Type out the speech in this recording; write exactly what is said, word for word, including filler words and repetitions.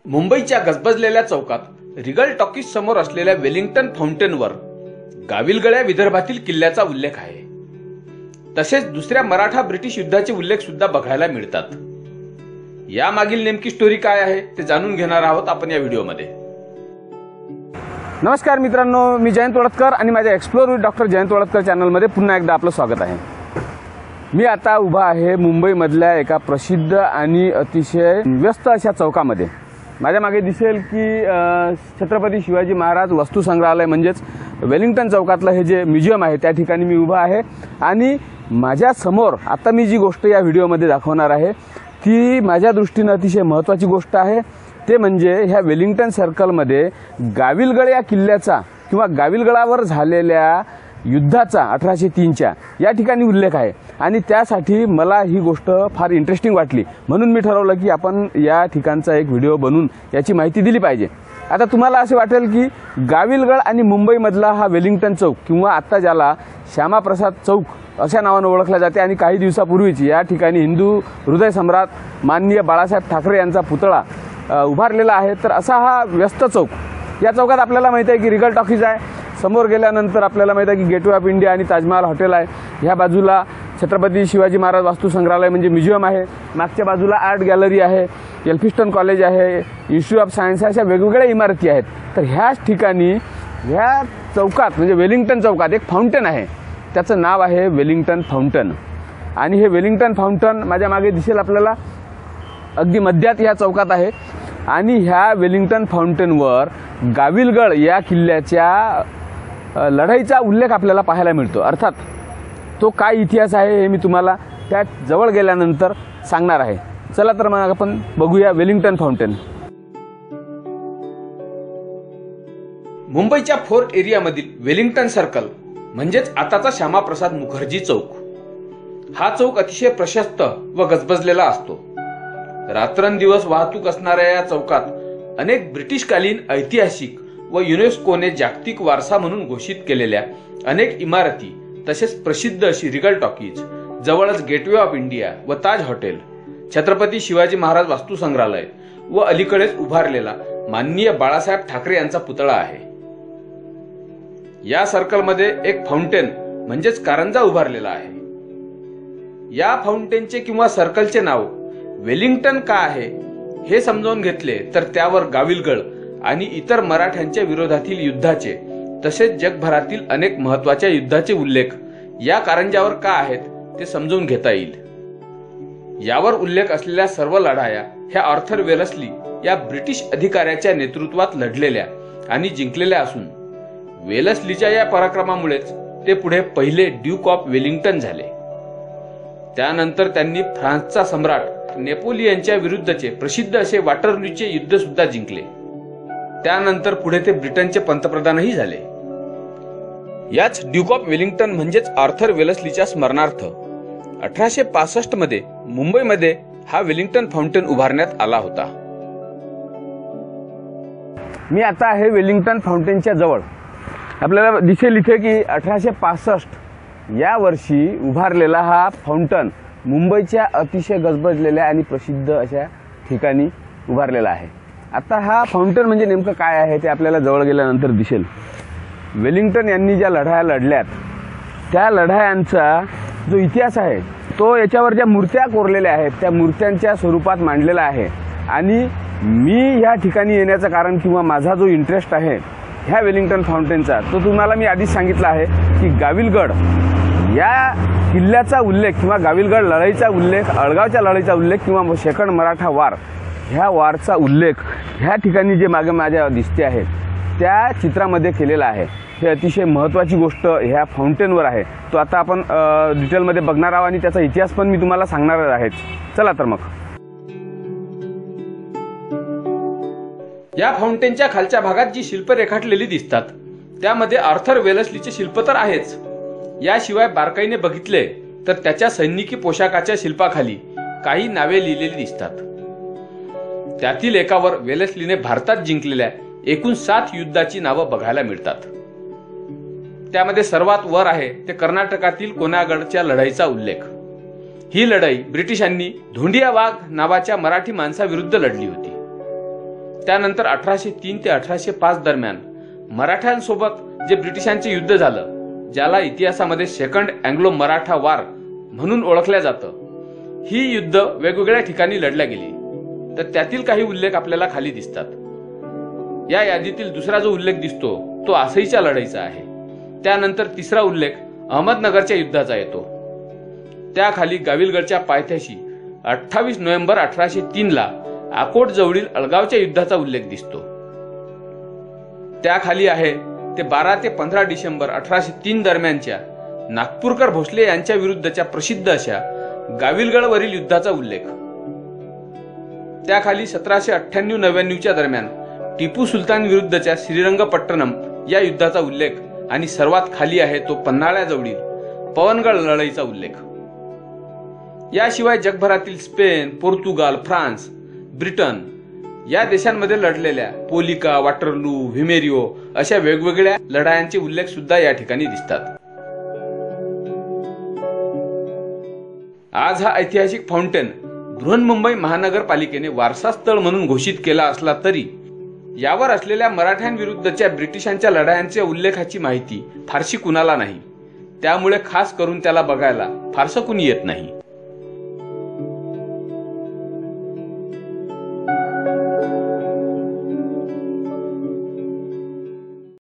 मुंबईच्या गजबजलेल्या चौकात रिगल टॉकीज समोर असलेल्या वेलिंग्टन फाउंटेनवर गाविलगड विदर्भातील किल्ल्याचा उल्लेख आहे। तसेच दुसऱ्या मराठा ब्रिटिश युद्धाचे उल्लेख सुद्धा बघायला मिळतात। या मागील नेमकी स्टोरी काय आहे ते जाणून घेणार आहोत आपण या व्हिडिओमध्ये। नमस्कार मित्रांनो, मी जयंत वडतकर आणि माझ्या explore with doctor Jayant Wadatkar चॅनलमध्ये पुन्हा एकदा आपलं स्वागत आहे। मी आता उभा आहे मुंबईमधल्या एका प्रसिद्ध आणि अतिशय व्यस्त अशा चौकामध्ये। माझ्या मागे दिसेल की छत्रपती शिवाजी महाराज वस्तू संग्रहालय म्हणजेच वेलिंग्टन चौकातलं हे जे म्युझियम आहे त्या ठिकाणी मी उभा आहे। आणि माझ्या समोर आता मी जी गोष्ट या व्हिडिओमध्ये दाखवणार आहे ती माझ्या दृष्टीने अतिशय महत्त्वाची गोष्ट आहे। ते म्हणजे ह्या वेलिंग्टन सर्कलमध्ये गाविलगड या किल्ल्याचा किंवा गाविलगडावर झालेल्या युद्धाचा अठराशे तीनच्या या ठिकाणी उल्लेख आहे। आणि त्यासाठी मला ही गोष्ट फार इंटरेस्टिंग वाटली, म्हणून मी ठरवलं की आपण या ठिकाणचा एक व्हिडिओ बनवून याची माहिती दिली पाहिजे। आता तुम्हाला असे वाटेल की गाविलगड आणि मुंबईमधला हा वेलिंग्टन चौक किंवा आता ज्याला श्यामाप्रसाद चौक अशा नावाने ओळखला जाते आणि काही दिवसापूर्वीच या ठिकाणी हिंदू हृदय सम्राट माननीय बाळासाहेब ठाकरे यांचा पुतळा उभारलेला आहे। तर असा हा व्यस्त चौक, या चौकात आपल्याला माहिती आहे की रिगल टॉकीज आहे, समोर गेल्यानंतर आपल्याला माहिती आहे की गेटवे ऑफ इंडिया आणि ताजमहाल हॉटेल आहे, ह्या बाजूला छत्रपती शिवाजी महाराज वास्तू संग्रहालय म्हणजे म्युझियम आहे, मागच्या बाजूला आर्ट गॅलरी आहे, एल्फिस्टन कॉलेज आहे, इन्स्टिट्यूट ऑफ सायन्स अशा वेगवेगळ्या इमारती आहेत। तर ह्याच ठिकाणी ह्या चौकात म्हणजे वेलिंग्टन चौकात एक फाउंटन आहे, त्याचं नाव आहे वेलिंग्टन फाउंटन। आणि हे वेलिंग्टन फाउंटन माझ्या मागे दिसेल आपल्याला, अगदी मध्यात या चौकात आहे। आणि ह्या वेलिंग्टन फाउंटनवर गाविलगड या किल्ल्याच्या लढाईचा उल्लेख आपल्याला पाहायला मिळतो। अर्थात तो काय इतिहास आहे हे मी तुम्हाला त्या जवळ गेल्यानंतर सांगणार आहे। चला तर मग आपण बघूया वेलिंग्टन फाउंटन। मुंबईच्या फोर्ट एरियामधील वेलिंग्टन सर्कल म्हणजेच आताचा श्यामाप्रसाद मुखर्जी चौक, हा चौक अतिशय प्रशस्त व गजबजलेला असतो। रात्रंदिवस वाहतूक असणाऱ्या या चौकात अनेक ब्रिटिशकालीन ऐतिहासिक व युनेस्कोने जागतिक वारसा म्हणून घोषित केलेल्या अनेक इमारती, तसेच प्रसिद्ध अशी रिगल टॉकीज, जवळच गेटवे ऑफ इंडिया व ताज हॉटेल, छत्रपती शिवाजी महाराज वास्तू संग्रहालय व अलीकडेच उभारलेला माननीय बाळासाहेब ठाकरे यांचा पुतळा आहे। या सर्कलमध्ये एक फाउंटेन म्हणजेच कारंजा उभारलेला आहे। या फाउंटेनचे किंवा सर्कलचे नाव वेलिंग्टन का आहे हे समजावून घेतले तर त्यावर गाविलगड आणि इतर मराठ्यांच्या विरोधातील युद्धाचे तसेच जगभरातील अनेक महत्त्वाच्या युद्धाचे उल्लेख या कारंजावर का आहेत ते समजून घेता येईल। यावर उल्लेख असलेल्या सर्व लढाया ह्या आर्थर वेलस्ली या ब्रिटिश अधिकाऱ्याच्या नेतृत्वात लढलेल्या आणि जिंकलेल्या असून वेलस्लीच्या या पराक्रमामुळेच ते पुढे पहिले ड्यूक ऑफ वेलिंग्टन झाले। त्यानंतर त्यांनी फ्रान्सचा सम्राट नेपोलियनच्या विरुद्धचे प्रसिद्ध असे वॉटरलूचे युद्ध सुद्धा जिंकले। त्यानंतर पुढे ते ब्रिटनचे पंतप्रधानही झाले। याच ड्यूक ऑफ वेलिंग्टन म्हणजेच आर्थर वेलस्लीच्या स्मरणार्थ अठराशे पासष्ट मध्ये मुंबईमध्ये हा वेलिंग्टन फाउंटन उभारण्यात आला होता। मी आता आहे वेलिंग्टन फाउंटनच्या जवळ। आपल्याला दिसेल इथे की अठराशे पासष्ट या वर्षी उभारलेला हा फाउंटन मुंबईच्या अतिशय गजबजलेल्या आणि प्रसिद्ध अशा ठिकाणी उभारलेला आहे। आता हा फाउंटन म्हणजे नेमकं काय आहे ते आपल्याला जवळ गेल्यानंतर दिसेल। वेलिंग्टन यांनी ज्या लढाया लढल्यात त्या लढायांचा जो इतिहास आहे तो याच्यावर ज्या मूर्त्या कोरलेल्या आहेत त्या मूर्त्यांच्या स्वरूपात मांडलेला आहे। आणि मी या ठिकाणी येण्याचं कारण किंवा माझा जो इंटरेस्ट आहे ह्या वेलिंग्टन फाउंटनचा तो तुम्हाला मी आधीच सांगितलं आहे की गाविलगड या किल्ल्याचा उल्लेख किंवा गाविलगड लढाईचा उल्लेख, अळगावच्या लढाईचा उल्लेख किंवा सेकंड मराठा वार ह्या वारचा उल्लेख ह्या ठिकाणी जे मागे माझ्या दिसते आहे त्या चित्रामध्ये केलेला आहे। हे अतिशय महत्त्वाची गोष्ट ह्या फाउंटेनवर आहे। तो आता आपण डिटेलमध्ये बघणार आहोत आणि त्याचा इतिहास पण मी तुम्हाला सांगणार आहे। चला तर मग या फाउंटेनच्या खालच्या भागात जी शिल्प रेखाटलेली दिसतात त्यामध्ये आर्थर वेलस्लीचे शिल्प तर आहेच, याशिवाय बारकाईने बघितले तर त्याच्या सैनिकी पोशाखाच्या शिल्पाखाली काही नावे लिहिलेली दिसतात। त्यातील एकावर वेलस्लीने भारतात जिंकलेल्या एकूण सात युद्धाची नावं बघायला मिळतात। त्यामध्ये सर्वात वर आहे ते कर्नाटकातील कोनागडच्या लढाईचा उल्लेख। ही लढाई ब्रिटिशांनी धोंडिया वाघ नावाच्या मराठी माणसाविरुद्ध लढली होती। त्यानंतर अठराशे तीन ते अठराशे पाच दरम्यान मराठ्यांसोबत जे ब्रिटिशांचे युद्ध झालं, ज्याला इतिहासामध्ये सेकंड अँग्लो मराठा वार म्हणून ओळखल्या जातं, ही युद्ध वेगवेगळ्या ठिकाणी लढल्या गेली. तर त्यातील काही उल्लेख आपल्याला खाली दिसतात. या यादीतील दुसरा जो उल्लेख दिसतो तो आसईच्या लढाईचा आहे. त्यानंतर तिसरा उल्लेख अहमदनगरच्या युद्धाचा येतो. त्याखाली गाविलगडच्या पायथ्याशी अठ्ठावीस नोव्हेंबर अठराशे तीन ला आकोट जवळील अळगावच्या युद्धाचा उल्लेख दिसतो. त्याखाली आहे ते बारा ते पंधरा डिसेंबर अठराशे तीन दरम्यानच्या नागपूरकर भोसले यांच्या विरुद्धच्या प्रसिद्ध अशा गाविलगडवरील युद्धाचा उल्लेख. त्याखाली सतराशे अठ्ठ्याण्णव नव्याण्णवच्या दरम्यान टिपू सुलतान विरुद्धच्या श्रीरंगपट्टणम या युद्धाचा उल्लेख आणि सर्वात खाली आहे तो पन्हाळ्याजवळील पवनगड लढाईचा उल्लेख. याशिवाय जगभरातील स्पेन, पोर्तुगाल, फ्रान्स, ब्रिटन या देशांमध्ये लढलेल्या पोलिका, वाटरलू, व्हिमेरिओ अशा वेगवेगळ्या लढायांचे उल्लेख सुद्धा या ठिकाणी दिसतात. आज हा ऐतिहासिक फाउंटेन बृहन्मुंबई महानगरपालिकेने वारसा स्थळ म्हणून घोषित केला असला तरी यावर असलेल्या मराठ्यांविरुद्धच्या ब्रिटिशांच्या लढायांच्या उल्लेखाची माहिती फारशी कुणाला नाही. त्यामुळे खास करून त्याला बघायला फारसं कुणी येत नाही.